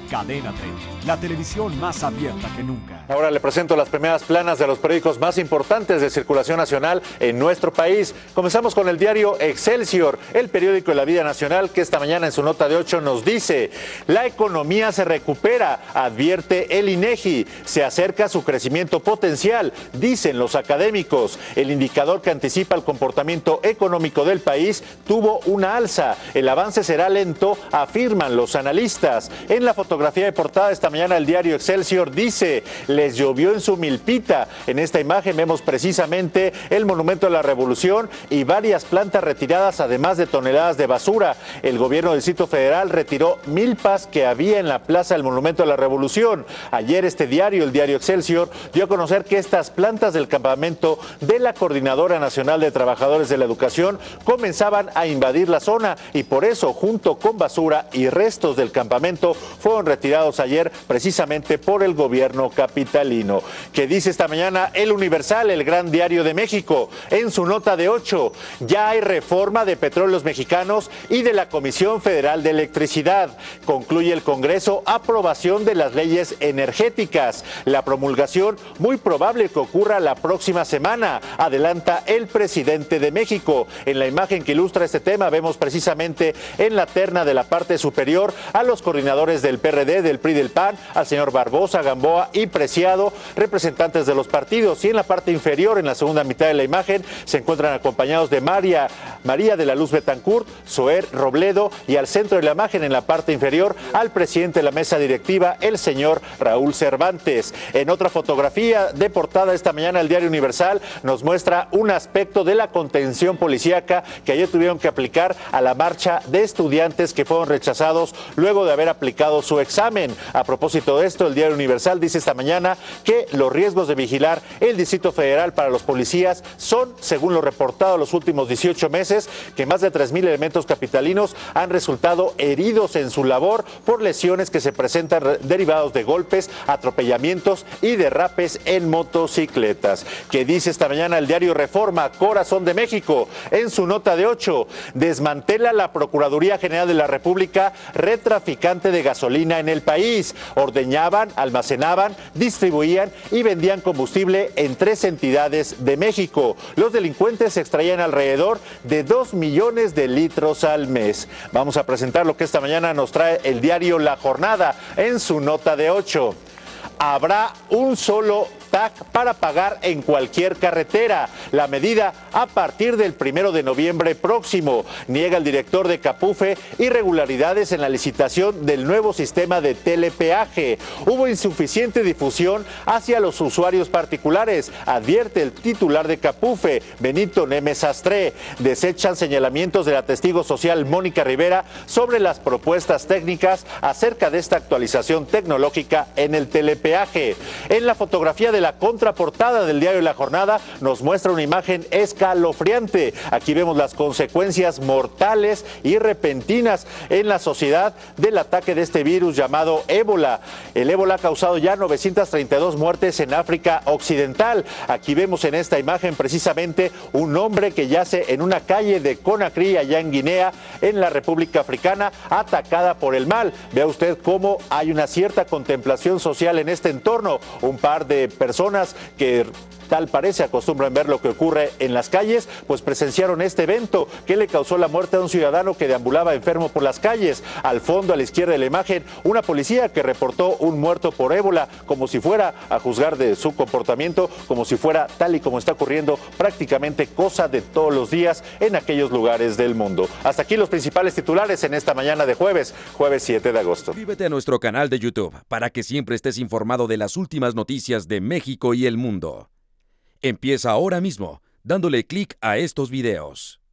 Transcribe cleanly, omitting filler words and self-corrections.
Cadena 30, la televisión más abierta que nunca. Ahora le presento las primeras planas de los periódicos más importantes de circulación nacional en nuestro país. Comenzamos con el diario Excelsior, el periódico de la vida nacional, que esta mañana en su nota de 8 nos dice: la economía se recupera, advierte el INEGI, se acerca su crecimiento potencial, dicen los académicos. El indicador que anticipa el comportamiento económico del país tuvo una alza. El avance será lento, afirman los analistas. En la fotografía de portada esta mañana el diario Excelsior dice: les llovió en su milpita. En esta imagen vemos precisamente el Monumento a la Revolución y varias plantas retiradas, además de toneladas de basura. El gobierno del Distrito Federal retiró milpas que había en la plaza del Monumento a la Revolución. Ayer el diario Excelsior, dio a conocer que estas plantas del campamento de la Coordinadora Nacional de Trabajadores de la Educación comenzaban a invadir la zona y por eso, junto con basura y restos del campamento, fueron retirados ayer precisamente por el gobierno capitalino. ¿Qué dice esta mañana el Universal, el gran diario de México? En su nota de 8, ya hay reforma de Petróleos Mexicanos y de la Comisión Federal de Electricidad. Concluye el Congreso aprobación de las leyes energéticas. La promulgación muy probable que ocurra la próxima semana, adelanta el presidente de México. En la imagen que ilustra este tema vemos precisamente en la terna de la parte superior a los coordinadores del PRD, del PRI, del PAN, al señor Barbosa, Gamboa y Preciado, representantes de los partidos. Y en la parte inferior, en la segunda mitad de la imagen, se encuentran acompañados de María de la Luz Betancourt, Zoé Robledo, y al centro de la imagen, en la parte inferior, al presidente de la mesa directiva, el señor Raúl Cervantes. En otra fotografía de portada esta mañana, el diario Universal nos muestra un aspecto de la contención policíaca que ayer tuvieron que aplicar a la marcha de estudiantes que fueron rechazados luego de haber aplicado su examen. A propósito de esto, el diario Universal dice esta mañana que los riesgos de vigilar el Distrito Federal para los policías son, según lo reportado los últimos 18 meses, que más de 3,000 elementos capitalinos han resultado heridos en su labor por lesiones que se presentan derivados de golpes, atropellamientos y derrapes en motocicletas. ¿Qué dice esta mañana el diario Reforma, Corazón de México? En su nota de 8, desmantela la Procuraduría General de la República red traficante de gasolina en el país. Ordeñaban, almacenaban, distribuían y vendían combustible en 3 entidades de México. Los delincuentes extraían alrededor de 2 millones de litros al mes. Vamos a presentar lo que esta mañana nos trae el diario La Jornada en su nota de 8. Habrá un solo TAC para pagar en cualquier carretera. La medida a partir del 1 de noviembre próximo. Niega el director de Capufe irregularidades en la licitación del nuevo sistema de telepeaje. Hubo insuficiente difusión hacia los usuarios particulares, advierte el titular de Capufe, Benito Nemes Sastre. Desechan señalamientos de la testigo social Mónica Rivera sobre las propuestas técnicas acerca de esta actualización tecnológica en el telepeaje. En la fotografía de la contraportada del diario La Jornada nos muestra una imagen escalofriante. Aquí vemos las consecuencias mortales y repentinas en la sociedad del ataque de este virus llamado ébola. El ébola ha causado ya 932 muertes en África Occidental. Aquí vemos en esta imagen precisamente un hombre que yace en una calle de Conakry, allá en Guinea, en la República Africana, atacada por el mal. Vea usted cómo hay una cierta contemplación social en este entorno. Un par de personas que tal parece acostumbran ver lo que ocurre en las calles, pues presenciaron este evento que le causó la muerte a un ciudadano que deambulaba enfermo por las calles. Al fondo, a la izquierda de la imagen, una policía que reportó un muerto por ébola, como si fuera, a juzgar de su comportamiento, como si fuera tal y como está ocurriendo prácticamente cosa de todos los días en aquellos lugares del mundo. Hasta aquí los principales titulares en esta mañana de jueves 7 de agosto. Suscríbete a nuestro canal de YouTube para que siempre estés informado de las últimas noticias de México y el mundo. Empieza ahora mismo dándole clic a estos videos.